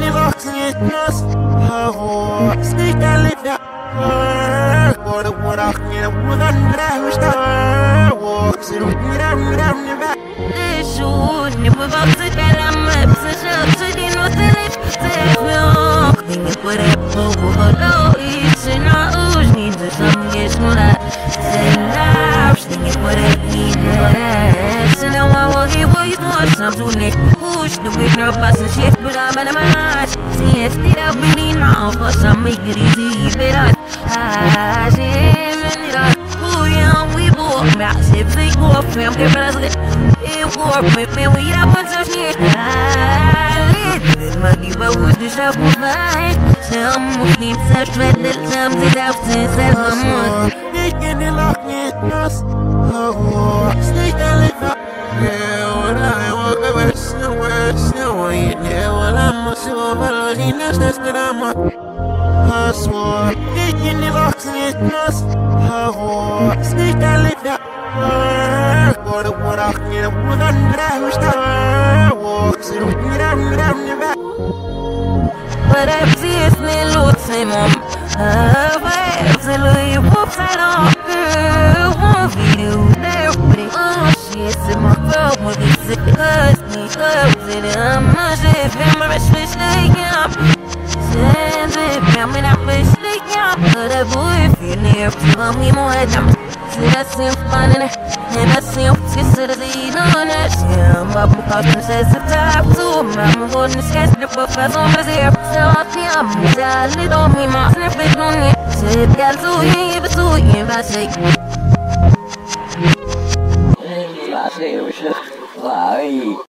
locks in your nose. Oh, sneak that lip that. What a what I can with a never stop. Walks it down your back. This should never box it, and I'm up to the north and left. Think it put up over low, it's in our ooze. Need to some get smaller. Say lives, think it put up in the ass. And now I will hear what you want. Some to next push the winner pass and shift, but I'm in my eyes. See if it up really now for some make it easy. But I see him in it up. Who young we both massive, they go up, fam, get better. It war with me, we have one touch here. Muggy, but who's the shop of mine? Some need such red little times it out since ever more. Making it lock in us. Oh, sneak that lip up. Yeah, when I walk over somewhere, yeah, well, I'm a silver, that's what I'm a swore. Making it lock in us. Oh, sneak that lip up. What I can with a never stop. Walks it down your back. But I've seen it looks him on. Absolutely, whoops, I don't want video there. Oh, shit, in my throat, what is it? Cause me, I'm not sure if I'm a switch like up. Send it, I'm in a fish like up. But I boy, if you're near, tell me more. See, that's him fun in it. And I see him kiss it as he on it. I'm up because it says the top too. I'm holding the sketch, the book was on his ear. So I feel I'm salad on me, my snap it on it. Say, got to you, but to you, if I say. I say, why?